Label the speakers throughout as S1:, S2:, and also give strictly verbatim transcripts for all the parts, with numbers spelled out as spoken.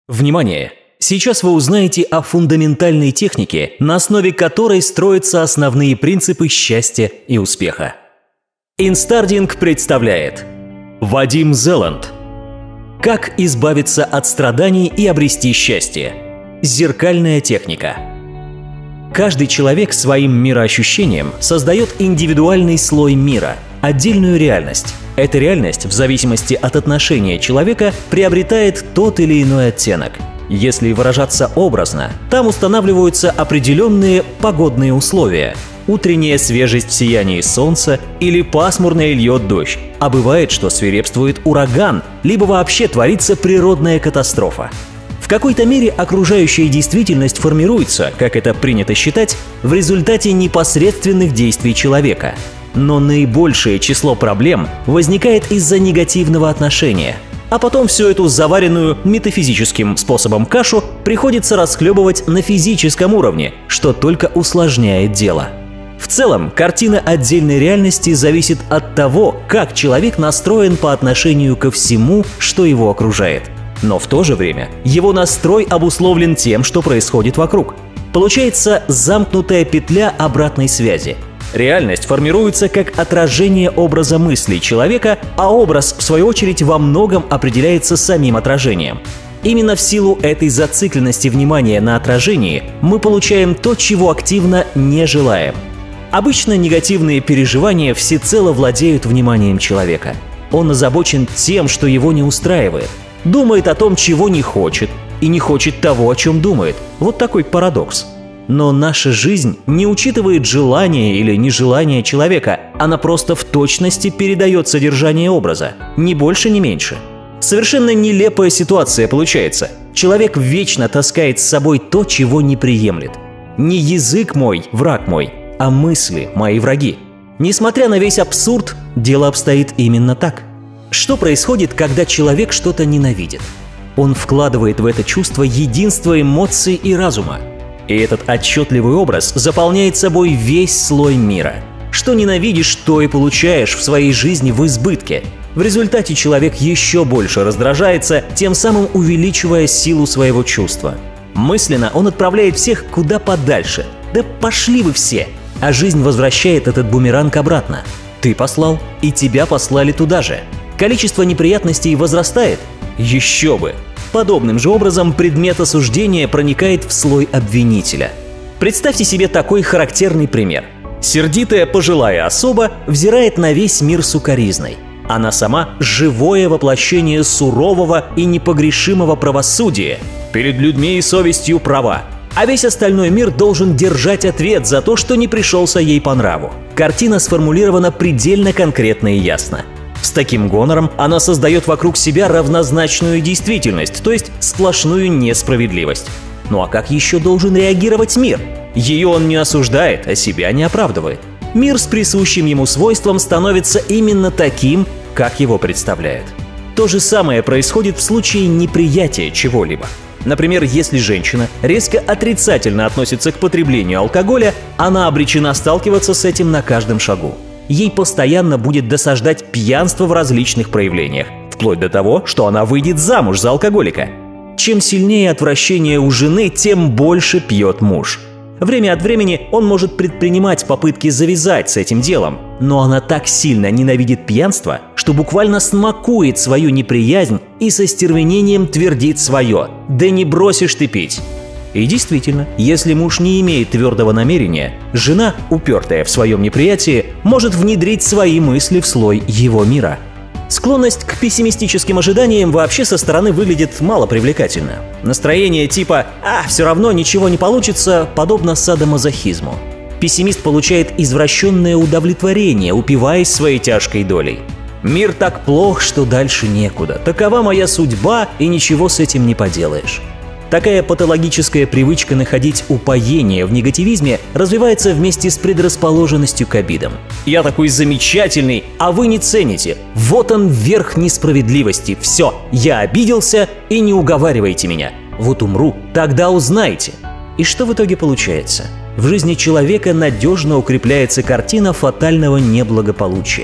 S1: Внимание! Сейчас вы узнаете о фундаментальной технике, на основе которой строятся основные принципы счастья и успеха. Инстардинг представляет Вадим Зеланд. Как избавиться от страданий и обрести счастье? Зеркальная техника. Каждый человек своим мироощущением создает индивидуальный слой мира, отдельную реальность. Эта реальность, в зависимости от отношения человека, приобретает тот или иной оттенок. Если выражаться образно, там устанавливаются определенные погодные условия. Утренняя свежесть в сиянии солнца или пасмурно и льет дождь. А бывает, что свирепствует ураган, либо вообще творится природная катастрофа. В какой-то мере окружающая действительность формируется, как это принято считать, в результате непосредственных действий человека. Но наибольшее число проблем возникает из-за негативного отношения. А потом всю эту заваренную метафизическим способом кашу приходится расхлебывать на физическом уровне, что только усложняет дело. В целом, картина отдельной реальности зависит от того, как человек настроен по отношению ко всему, что его окружает. Но в то же время его настрой обусловлен тем, что происходит вокруг. Получается замкнутая петля обратной связи. Реальность формируется как отражение образа мыслей человека, а образ, в свою очередь, во многом определяется самим отражением. Именно в силу этой зацикленности внимания на отражении мы получаем то, чего активно не желаем. Обычно негативные переживания всецело владеют вниманием человека. Он озабочен тем, что его не устраивает, думает о том, чего не хочет, и не хочет того, о чем думает. Вот такой парадокс. Но наша жизнь не учитывает желание или нежелание человека, она просто в точности передает содержание образа, ни больше, ни меньше. Совершенно нелепая ситуация получается. Человек вечно таскает с собой то, чего не приемлет. Не язык мой, враг мой, а мысли мои враги. Несмотря на весь абсурд, дело обстоит именно так. Что происходит, когда человек что-то ненавидит? Он вкладывает в это чувство единство эмоций и разума. И этот отчетливый образ заполняет собой весь слой мира. Что ненавидишь, то и получаешь в своей жизни в избытке. В результате человек еще больше раздражается, тем самым увеличивая силу своего чувства. Мысленно он отправляет всех куда подальше. Да пошли вы все! А жизнь возвращает этот бумеранг обратно. Ты послал, и тебя послали туда же. Количество неприятностей возрастает? Еще бы! Подобным же образом предмет осуждения проникает в слой обвинителя. Представьте себе такой характерный пример. Сердитая пожилая особа взирает на весь мир сукоризной. Она сама – живое воплощение сурового и непогрешимого правосудия. Перед людьми и совестью права. А весь остальной мир должен держать ответ за то, что не пришелся ей по нраву. Картина сформулирована предельно конкретно и ясно. С таким гонором она создает вокруг себя равнозначную действительность, то есть сплошную несправедливость. Ну а как еще должен реагировать мир? Ее он не осуждает, а себя не оправдывает. Мир с присущим ему свойством становится именно таким, как его представляет. То же самое происходит в случае неприятия чего-либо. Например, если женщина резко отрицательно относится к потреблению алкоголя, она обречена сталкиваться с этим на каждом шагу. Ей постоянно будет досаждать пьянство в различных проявлениях, вплоть до того, что она выйдет замуж за алкоголика. Чем сильнее отвращение у жены, тем больше пьет муж. Время от времени он может предпринимать попытки завязать с этим делом, но она так сильно ненавидит пьянство, что буквально смакует свою неприязнь и со стервенением твердит свое: «Да не бросишь ты пить». И действительно, если муж не имеет твердого намерения, жена, упертая в своем неприятии, может внедрить свои мысли в слой его мира. Склонность к пессимистическим ожиданиям вообще со стороны выглядит мало привлекательно. Настроение типа «а, все равно ничего не получится» подобно садомазохизму. Пессимист получает извращенное удовлетворение, упиваясь своей тяжкой долей. «Мир так плох, что дальше некуда. Такова моя судьба, и ничего с этим не поделаешь». Такая патологическая привычка находить упоение в негативизме развивается вместе с предрасположенностью к обидам. «Я такой замечательный, а вы не цените. Вот он верх несправедливости. Все, я обиделся, и не уговаривайте меня. Вот умру, тогда узнаете». И что в итоге получается? В жизни человека надежно укрепляется картина фатального неблагополучия.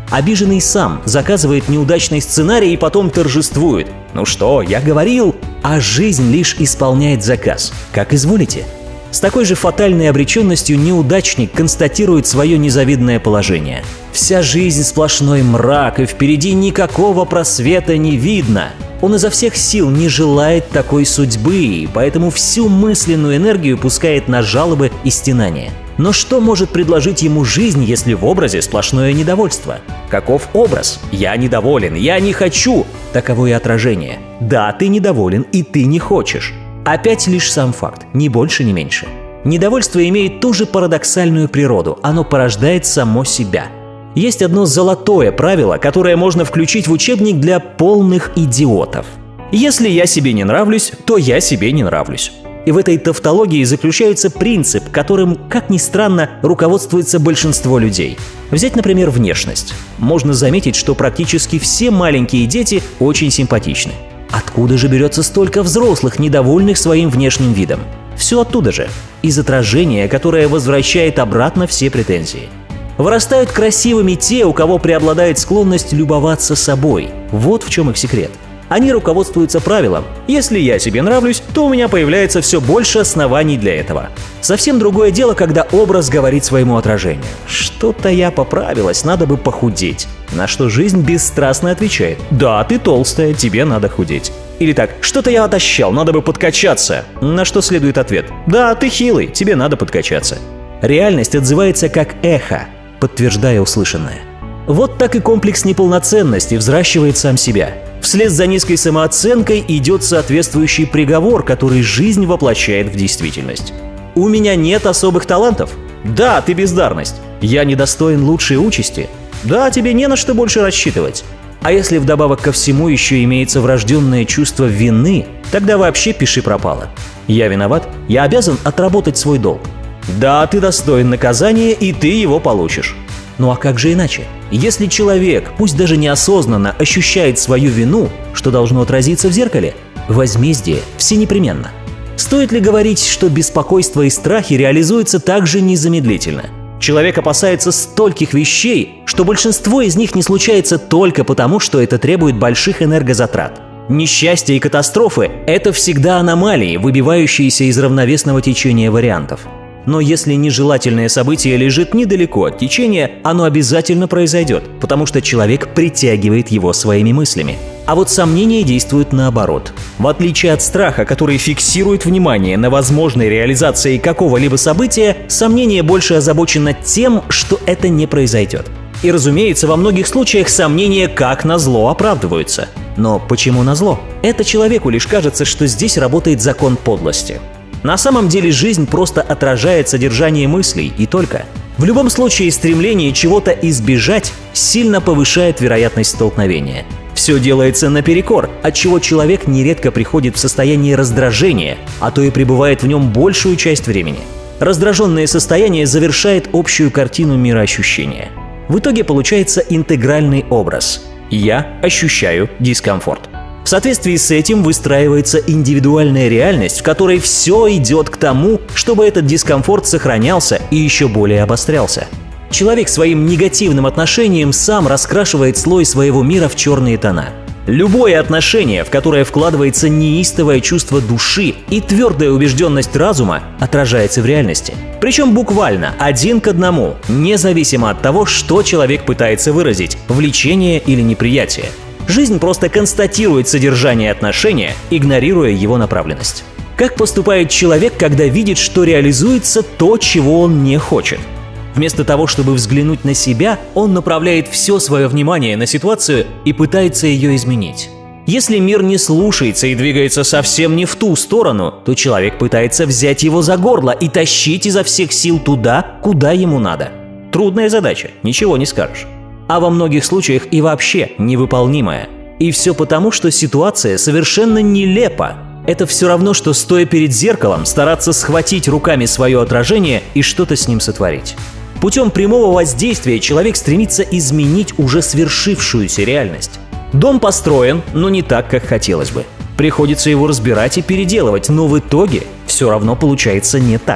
S1: Обиженный сам заказывает неудачный сценарий и потом торжествует. «Ну что, я говорил!» А жизнь лишь исполняет заказ. Как изволите. С такой же фатальной обреченностью неудачник констатирует свое незавидное положение. Вся жизнь сплошной мрак, и впереди никакого просвета не видно. Он изо всех сил не желает такой судьбы, и поэтому всю мысленную энергию пускает на жалобы и стенания. Но что может предложить ему жизнь, если в образе сплошное недовольство? Каков образ? «Я недоволен, я не хочу». Таково и отражение. Да, ты недоволен, и ты не хочешь. Опять лишь сам факт, ни больше, ни меньше. Недовольство имеет ту же парадоксальную природу, оно порождает само себя. Есть одно золотое правило, которое можно включить в учебник для полных идиотов. Если я себе не нравлюсь, то я себе не нравлюсь. И в этой тавтологии заключается принцип, которым, как ни странно, руководствуется большинство людей. Взять, например, внешность. Можно заметить, что практически все маленькие дети очень симпатичны. Откуда же берется столько взрослых, недовольных своим внешним видом? Все оттуда же. Из отражения, которое возвращает обратно все претензии. Вырастают красивыми те, у кого преобладает склонность любоваться собой. Вот в чем их секрет. Они руководствуются правилом: если я себе нравлюсь, то у меня появляется все больше оснований для этого. Совсем другое дело, когда образ говорит своему отражению: что-то я поправилась, надо бы похудеть. На что жизнь бесстрастно отвечает: да, ты толстая, тебе надо худеть. Или так: что-то я отощал, надо бы подкачаться. На что следует ответ: да, ты хилый, тебе надо подкачаться. Реальность отзывается как эхо, подтверждая услышанное. Вот так и комплекс неполноценности взращивает сам себя. Вслед за низкой самооценкой идет соответствующий приговор, который жизнь воплощает в действительность. У меня нет особых талантов. Да, ты бездарность. Я недостоин лучшей участи. Да, тебе не на что больше рассчитывать. А если вдобавок ко всему еще имеется врожденное чувство вины, тогда вообще пиши пропало. Я виноват, я обязан отработать свой долг. Да, ты достоин наказания, и ты его получишь. Ну а как же иначе? Если человек, пусть даже неосознанно, ощущает свою вину, что должно отразиться в зеркале? Возмездие всенепременно. Стоит ли говорить, что беспокойство и страхи реализуются также незамедлительно? Человек опасается стольких вещей, что большинство из них не случается только потому, что это требует больших энергозатрат. Несчастья и катастрофы – это всегда аномалии, выбивающиеся из равновесного течения вариантов. Но если нежелательное событие лежит недалеко от течения, оно обязательно произойдет, потому что человек притягивает его своими мыслями. А вот сомнения действуют наоборот. В отличие от страха, который фиксирует внимание на возможной реализации какого-либо события, сомнение больше озабочено тем, что это не произойдет. И, разумеется, во многих случаях сомнения как назло оправдываются. Но почему назло? Это человеку лишь кажется, что здесь работает закон подлости. На самом деле жизнь просто отражает содержание мыслей, и только. В любом случае стремление чего-то избежать сильно повышает вероятность столкновения. Все делается наперекор, отчего человек нередко приходит в состояние раздражения, а то и пребывает в нем большую часть времени. Раздраженное состояние завершает общую картину мироощущения. В итоге получается интегральный образ. Я ощущаю дискомфорт. В соответствии с этим выстраивается индивидуальная реальность, в которой все идет к тому, чтобы этот дискомфорт сохранялся и еще более обострялся. Человек своим негативным отношением сам раскрашивает слой своего мира в черные тона. Любое отношение, в которое вкладывается неистовое чувство души и твердая убежденность разума, отражается в реальности. Причем буквально один к одному, независимо от того, что человек пытается выразить – влечение или неприятие. Жизнь просто констатирует содержание отношения, игнорируя его направленность. Как поступает человек, когда видит, что реализуется то, чего он не хочет? Вместо того, чтобы взглянуть на себя, он направляет все свое внимание на ситуацию и пытается ее изменить. Если мир не слушается и двигается совсем не в ту сторону, то человек пытается взять его за горло и тащить изо всех сил туда, куда ему надо. Трудная задача, ничего не скажешь. А во многих случаях и вообще невыполнимая. И все потому, что ситуация совершенно нелепа. Это все равно, что, стоя перед зеркалом, стараться схватить руками свое отражение и что-то с ним сотворить. Путем прямого воздействия человек стремится изменить уже свершившуюся реальность. Дом построен, но не так, как хотелось бы. Приходится его разбирать и переделывать, но в итоге все равно получается не так.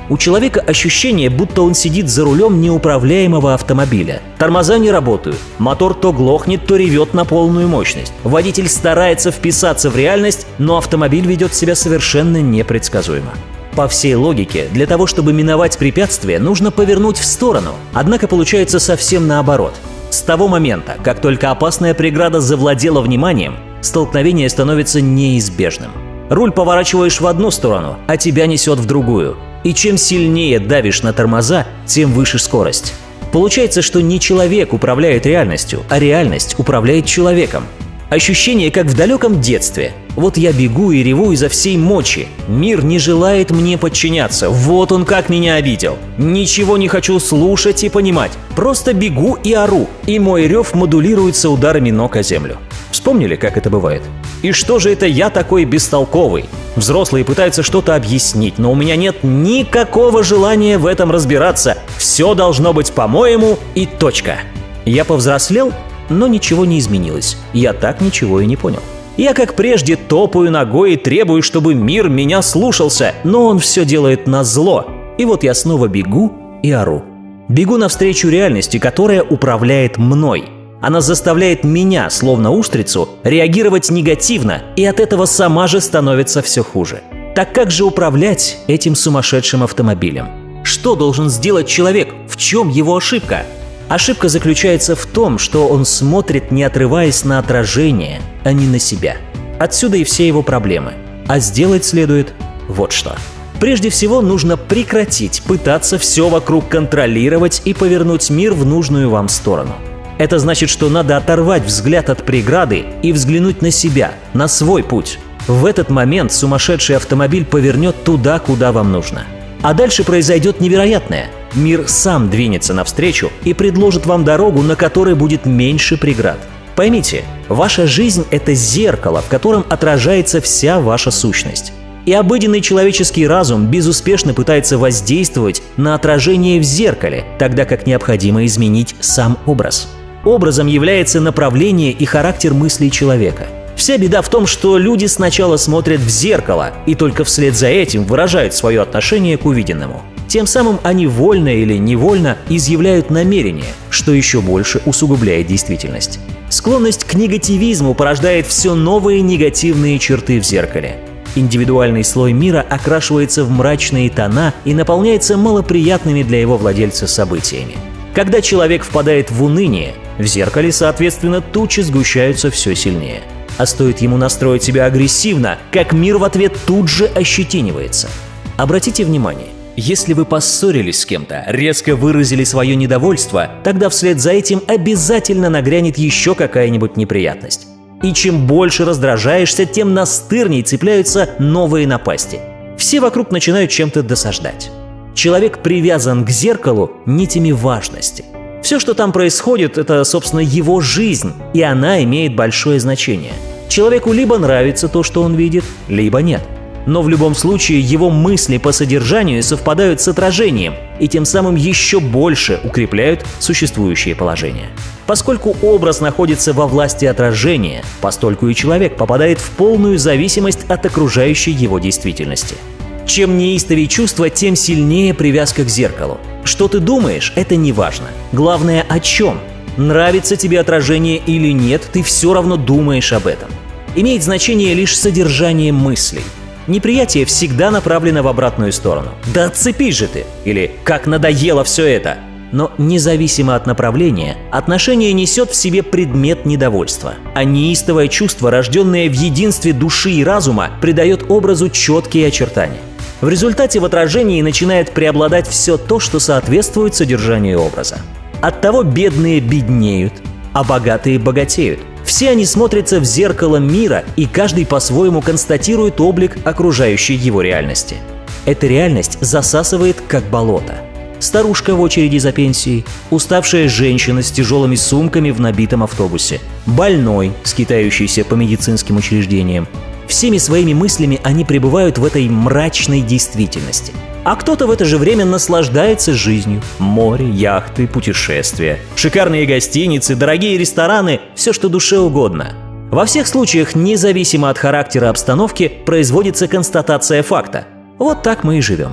S1: У человека ощущение, будто он сидит за рулем неуправляемого автомобиля. Тормоза не работают, мотор то глохнет, то ревет на полную мощность. Водитель старается вписаться в реальность, но автомобиль ведет себя совершенно непредсказуемо. По всей логике, для того, чтобы миновать препятствие, нужно повернуть в сторону. Однако получается совсем наоборот. С того момента, как только опасная преграда завладела вниманием, столкновение становится неизбежным. Руль поворачиваешь в одну сторону, а тебя несет в другую. И чем сильнее давишь на тормоза, тем выше скорость. Получается, что не человек управляет реальностью, а реальность управляет человеком. Ощущение, как в далеком детстве. Вот я бегу и реву изо всей мочи. Мир не желает мне подчиняться. Вот он как меня обидел. Ничего не хочу слушать и понимать. Просто бегу и ору. И мой рев модулируется ударами ног о землю. Вспомнили, как это бывает? И что же это я такой бестолковый? Взрослые пытаются что-то объяснить, но у меня нет никакого желания в этом разбираться. Все должно быть по-моему и точка. Я повзрослел, но ничего не изменилось. Я так ничего и не понял. Я, как прежде, топаю ногой и требую, чтобы мир меня слушался, но он все делает назло. И вот я снова бегу и ору. Бегу навстречу реальности, которая управляет мной. Она заставляет меня, словно устрицу, реагировать негативно, и от этого сама же становится все хуже. Так как же управлять этим сумасшедшим автомобилем? Что должен сделать человек? В чем его ошибка? Ошибка заключается в том, что он смотрит, не отрываясь на отражение, а не на себя. Отсюда и все его проблемы. А сделать следует вот что. Прежде всего, нужно прекратить пытаться все вокруг контролировать и повернуть мир в нужную вам сторону. Это значит, что надо оторвать взгляд от преграды и взглянуть на себя, на свой путь. В этот момент сумасшедший автомобиль повернет туда, куда вам нужно. А дальше произойдет невероятное. Мир сам двинется навстречу и предложит вам дорогу, на которой будет меньше преград. Поймите, ваша жизнь – это зеркало, в котором отражается вся ваша сущность. И обыденный человеческий разум безуспешно пытается воздействовать на отражение в зеркале, тогда как необходимо изменить сам образ. Образом является направление и характер мыслей человека. Вся беда в том, что люди сначала смотрят в зеркало и только вслед за этим выражают свое отношение к увиденному. Тем самым они вольно или невольно изъявляют намерение, что еще больше усугубляет действительность. Склонность к негативизму порождает все новые негативные черты в зеркале. Индивидуальный слой мира окрашивается в мрачные тона и наполняется малоприятными для его владельца событиями. Когда человек впадает в уныние, в зеркале, соответственно, тучи сгущаются все сильнее. А стоит ему настроить себя агрессивно, как мир в ответ тут же ощетинивается. Обратите внимание, если вы поссорились с кем-то, резко выразили свое недовольство, тогда вслед за этим обязательно нагрянет еще какая-нибудь неприятность. И чем больше раздражаешься, тем настырней цепляются новые напасти. Все вокруг начинают чем-то досаждать. Человек привязан к зеркалу нитями важности. Все, что там происходит, это, собственно, его жизнь, и она имеет большое значение. Человеку либо нравится то, что он видит, либо нет. Но в любом случае его мысли по содержанию совпадают с отражением и тем самым еще больше укрепляют существующее положение. Поскольку образ находится во власти отражения, постольку и человек попадает в полную зависимость от окружающей его действительности. Чем неистовее чувство, тем сильнее привязка к зеркалу. Что ты думаешь, это не важно. Главное, о чем. Нравится тебе отражение или нет, ты все равно думаешь об этом. Имеет значение лишь содержание мыслей. Неприятие всегда направлено в обратную сторону. «Да отцепись же ты!» или «Как надоело все это!» Но независимо от направления, отношение несет в себе предмет недовольства. А неистовое чувство, рожденное в единстве души и разума, придает образу четкие очертания. В результате в отражении начинает преобладать все то, что соответствует содержанию образа. Оттого бедные беднеют, а богатые богатеют. Все они смотрятся в зеркало мира, и каждый по-своему констатирует облик окружающей его реальности. Эта реальность засасывает, как болото. Старушка в очереди за пенсией, уставшая женщина с тяжелыми сумками в набитом автобусе, больной, скитающийся по медицинским учреждениям. Всеми своими мыслями они пребывают в этой мрачной действительности. А кто-то в это же время наслаждается жизнью. Море, яхты, путешествия, шикарные гостиницы, дорогие рестораны, все, что душе угодно. Во всех случаях, независимо от характера обстановки, производится констатация факта. Вот так мы и живем.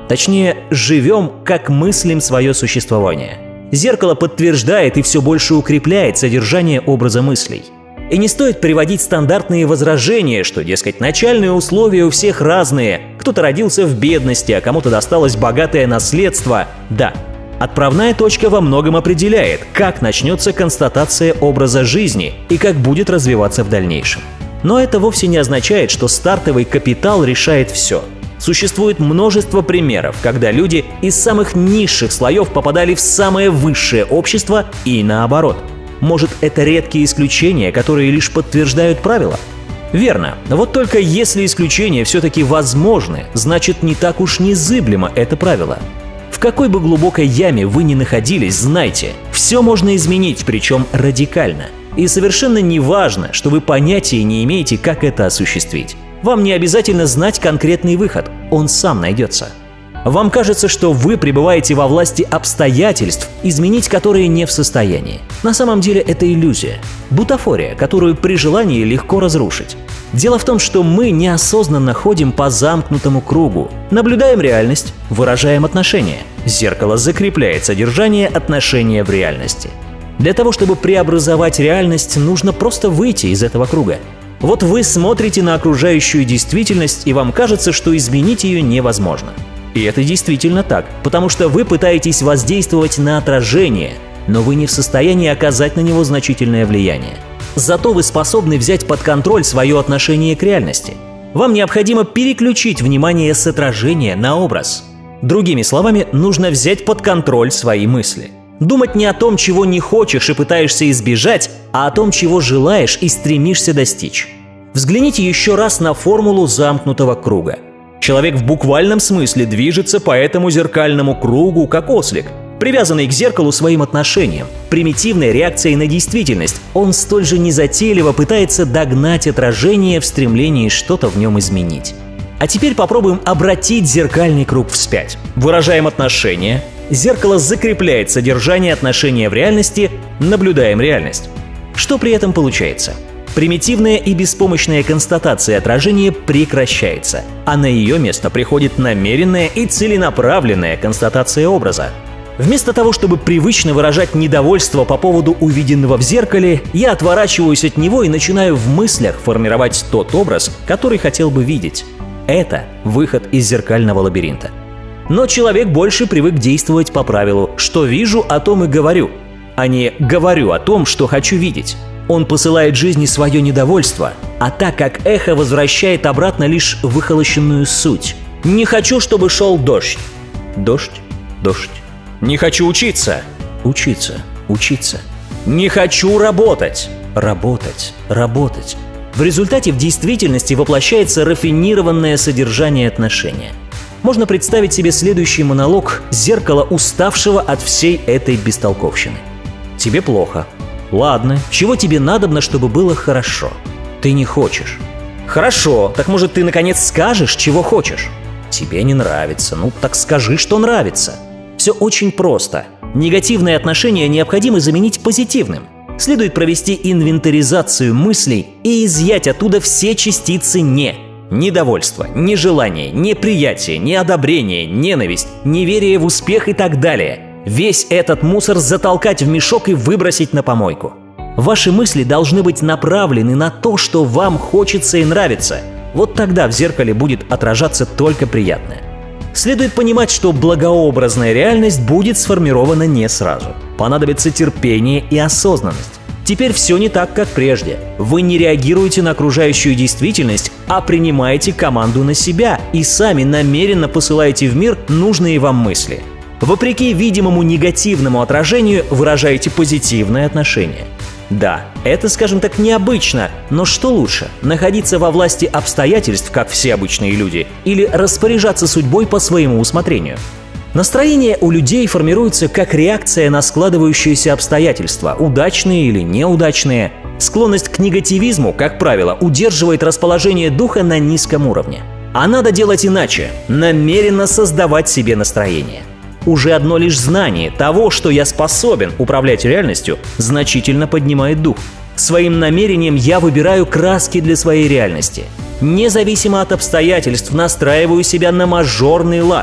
S1: Точнее, живем, как мыслим свое существование. Зеркало подтверждает и все больше укрепляет содержание образа мыслей. И не стоит приводить стандартные возражения, что, дескать, начальные условия у всех разные. Кто-то родился в бедности, а кому-то досталось богатое наследство. Да, отправная точка во многом определяет, как начнется констатация образа жизни и как будет развиваться в дальнейшем. Но это вовсе не означает, что стартовый капитал решает все. Существует множество примеров, когда люди из самых низших слоев попадали в самое высшее общество и наоборот. Может, это редкие исключения, которые лишь подтверждают правила? Верно. Вот только если исключения все-таки возможны, значит, не так уж незыблемо это правило. В какой бы глубокой яме вы ни находились, знайте, все можно изменить, причем радикально. И совершенно не важно, что вы понятия не имеете, как это осуществить. Вам не обязательно знать конкретный выход, он сам найдется. Вам кажется, что вы пребываете во власти обстоятельств, изменить которые не в состоянии. На самом деле это иллюзия, бутафория, которую при желании легко разрушить. Дело в том, что мы неосознанно ходим по замкнутому кругу, наблюдаем реальность, выражаем отношения. Зеркало закрепляет содержание отношения в реальности. Для того, чтобы преобразовать реальность, нужно просто выйти из этого круга. Вот вы смотрите на окружающую действительность, и вам кажется, что изменить ее невозможно. И это действительно так, потому что вы пытаетесь воздействовать на отражение, но вы не в состоянии оказать на него значительное влияние. Зато вы способны взять под контроль свое отношение к реальности. Вам необходимо переключить внимание с отражения на образ. Другими словами, нужно взять под контроль свои мысли. Думать не о том, чего не хочешь и пытаешься избежать, а о том, чего желаешь и стремишься достичь. Взгляните еще раз на формулу замкнутого круга. Человек в буквальном смысле движется по этому зеркальному кругу, как ослик, привязанный к зеркалу своим отношением, примитивной реакцией на действительность. Он столь же незатейливо пытается догнать отражение в стремлении что-то в нем изменить. А теперь попробуем обратить зеркальный круг вспять. Выражаем отношения. Зеркало закрепляет содержание отношения в реальности, наблюдаем реальность. Что при этом получается? Примитивная и беспомощная констатация отражения прекращается, а на ее место приходит намеренная и целенаправленная констатация образа. Вместо того, чтобы привычно выражать недовольство по поводу увиденного в зеркале, я отворачиваюсь от него и начинаю в мыслях формировать тот образ, который хотел бы видеть. Это выход из зеркального лабиринта. Но человек больше привык действовать по правилу «что вижу, о том и говорю», а не «говорю о том, что хочу видеть». Он посылает жизни свое недовольство, а так как эхо возвращает обратно лишь выхолощенную суть. «Не хочу, чтобы шел дождь». Дождь, дождь. «Не хочу учиться». Учиться, учиться. «Не хочу работать». Работать, работать. В результате в действительности воплощается рафинированное содержание отношения. Можно представить себе следующий монолог зеркала, уставшего от всей этой бестолковщины. Тебе плохо. Ладно, чего тебе надобно, чтобы было хорошо? Ты не хочешь. Хорошо, так может ты наконец скажешь, чего хочешь? Тебе не нравится, ну так скажи, что нравится. Все очень просто. Негативное отношение необходимо заменить позитивным. Следует провести инвентаризацию мыслей и изъять оттуда все частицы «не». Недовольство, нежелание, неприятие, неодобрение, ненависть, неверие в успех и так далее. Весь этот мусор затолкать в мешок и выбросить на помойку. Ваши мысли должны быть направлены на то, что вам хочется и нравится. Вот тогда в зеркале будет отражаться только приятное. Следует понимать, что благообразная реальность будет сформирована не сразу. Понадобится терпение и осознанность. Теперь все не так, как прежде. Вы не реагируете на окружающую действительность, а принимаете команду на себя и сами намеренно посылаете в мир нужные вам мысли. Вопреки видимому негативному отражению выражаете позитивное отношение. Да, это, скажем так, необычно, но что лучше – находиться во власти обстоятельств, как все обычные люди, или распоряжаться судьбой по своему усмотрению? Настроение у людей формируется как реакция на складывающиеся обстоятельства, удачные или неудачные. Склонность к негативизму, как правило, удерживает расположение духа на низком уровне. А надо делать иначе – намеренно создавать себе настроение. Уже одно лишь знание того, что я способен управлять реальностью, значительно поднимает дух. Своим намерением я выбираю краски для своей реальности. Независимо от обстоятельств настраиваю себя на мажорный лад.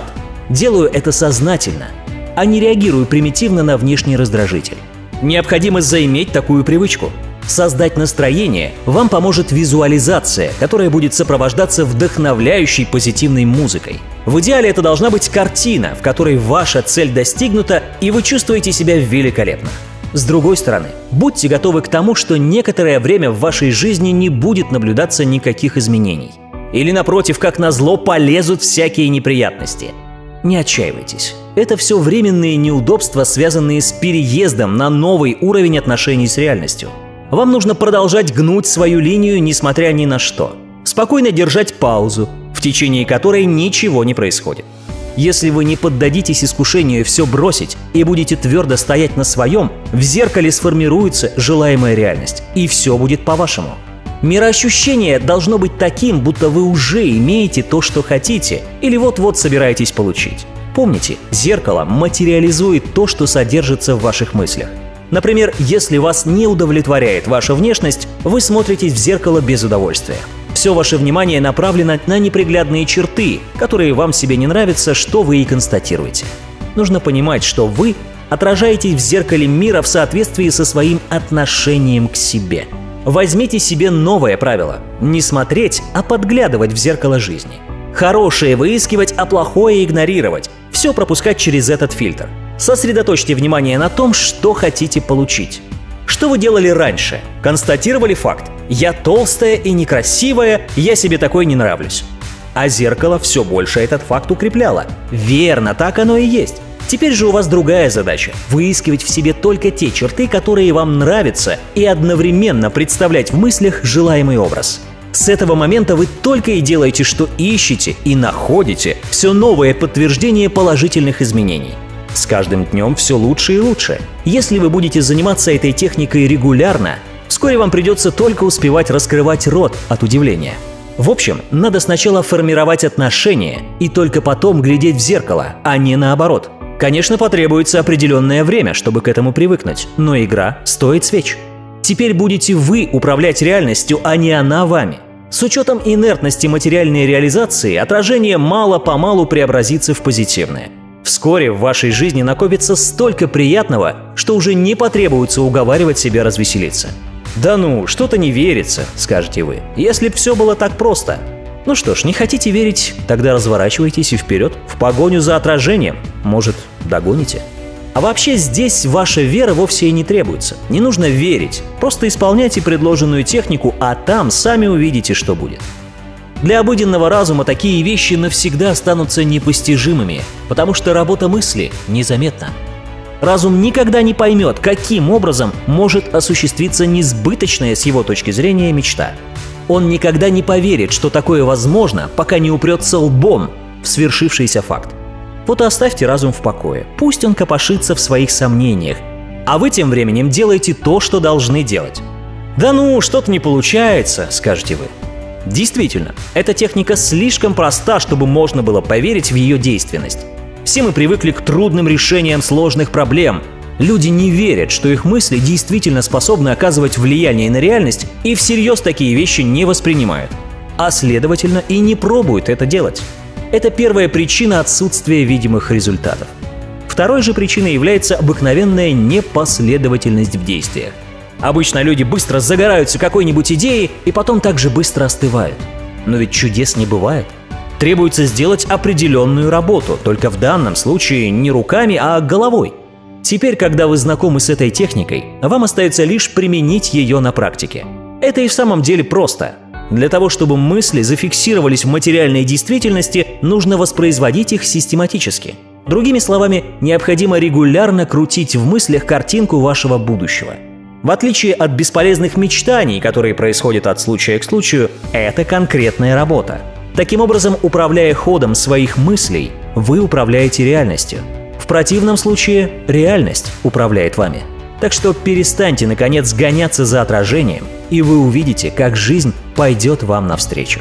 S1: Делаю это сознательно, а не реагирую примитивно на внешний раздражитель. Необходимо заиметь такую привычку. Создать настроение вам поможет визуализация, которая будет сопровождаться вдохновляющей позитивной музыкой. В идеале это должна быть картина, в которой ваша цель достигнута, и вы чувствуете себя великолепно. С другой стороны, будьте готовы к тому, что некоторое время в вашей жизни не будет наблюдаться никаких изменений. Или, напротив, как назло, полезут всякие неприятности. Не отчаивайтесь. Это все временные неудобства, связанные с переездом на новый уровень отношений с реальностью. Вам нужно продолжать гнуть свою линию, несмотря ни на что. Спокойно держать паузу, в течение которой ничего не происходит. Если вы не поддадитесь искушению все бросить и будете твердо стоять на своем, в зеркале сформируется желаемая реальность, и все будет по-вашему. Мироощущение должно быть таким, будто вы уже имеете то, что хотите, или вот-вот собираетесь получить. Помните, зеркало материализует то, что содержится в ваших мыслях. Например, если вас не удовлетворяет ваша внешность, вы смотритесь в зеркало без удовольствия. Все ваше внимание направлено на неприглядные черты, которые вам себе не нравятся, что вы и констатируете. Нужно понимать, что вы отражаетесь в зеркале мира в соответствии со своим отношением к себе. Возьмите себе новое правило – не смотреть, а подглядывать в зеркало жизни. Хорошее выискивать, а плохое игнорировать. Все пропускать через этот фильтр. Сосредоточьте внимание на том, что хотите получить. Что вы делали раньше? Констатировали факт: «Я толстая и некрасивая, я себе такой не нравлюсь». А зеркало все больше этот факт укрепляло. Верно, так оно и есть. Теперь же у вас другая задача – выискивать в себе только те черты, которые вам нравятся, и одновременно представлять в мыслях желаемый образ. С этого момента вы только и делаете, что ищете и находите все новое подтверждение положительных изменений. С каждым днем все лучше и лучше. Если вы будете заниматься этой техникой регулярно, вскоре вам придется только успевать раскрывать рот от удивления. В общем, надо сначала формировать отношения и только потом глядеть в зеркало, а не наоборот. Конечно, потребуется определенное время, чтобы к этому привыкнуть, но игра стоит свеч. Теперь будете вы управлять реальностью, а не она вами. С учетом инертности материальной реализации, отражение мало-помалу преобразится в позитивное. Вскоре в вашей жизни накопится столько приятного, что уже не потребуется уговаривать себя развеселиться. «Да ну, что-то не верится», — скажете вы, — «если б все было так просто». Ну что ж, не хотите верить? Тогда разворачивайтесь и вперед, в погоню за отражением. Может, догоните? А вообще здесь ваша вера вовсе и не требуется. Не нужно верить, просто исполняйте предложенную технику, а там сами увидите, что будет. Для обыденного разума такие вещи навсегда останутся непостижимыми, потому что работа мысли незаметна. Разум никогда не поймет, каким образом может осуществиться несбыточная с его точки зрения мечта. Он никогда не поверит, что такое возможно, пока не упрется лбом в свершившийся факт. Вот и оставьте разум в покое, пусть он копошится в своих сомнениях, а вы тем временем делаете то, что должны делать. «Да ну, что-то не получается», — скажете вы. Действительно, эта техника слишком проста, чтобы можно было поверить в ее действенность. Все мы привыкли к трудным решениям сложных проблем. Люди не верят, что их мысли действительно способны оказывать влияние на реальность, и всерьез такие вещи не воспринимают. А следовательно, и не пробуют это делать. Это первая причина отсутствия видимых результатов. Второй же причиной является обыкновенная непоследовательность в действиях. Обычно люди быстро загораются какой-нибудь идеей и потом так же быстро остывают. Но ведь чудес не бывает. Требуется сделать определенную работу, только в данном случае не руками, а головой. Теперь, когда вы знакомы с этой техникой, вам остается лишь применить ее на практике. Это и в самом деле просто. Для того, чтобы мысли зафиксировались в материальной действительности, нужно воспроизводить их систематически. Другими словами, необходимо регулярно крутить в мыслях картинку вашего будущего. В отличие от бесполезных мечтаний, которые происходят от случая к случаю, это конкретная работа. Таким образом, управляя ходом своих мыслей, вы управляете реальностью. В противном случае реальность управляет вами. Так что перестаньте, наконец, гоняться за отражением, и вы увидите, как жизнь пойдет вам навстречу.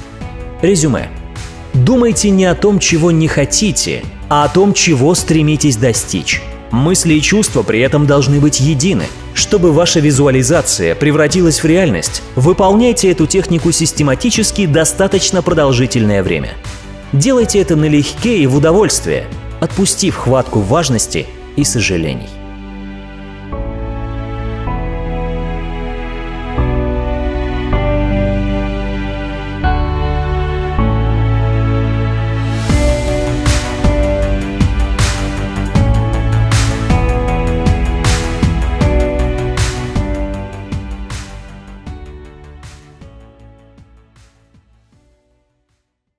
S1: Резюме. Думайте не о том, чего не хотите, а о том, чего стремитесь достичь. Мысли и чувства при этом должны быть едины. Чтобы ваша визуализация превратилась в реальность, выполняйте эту технику систематически достаточно продолжительное время. Делайте это налегке и в удовольствие, отпустив хватку важности и сожалений.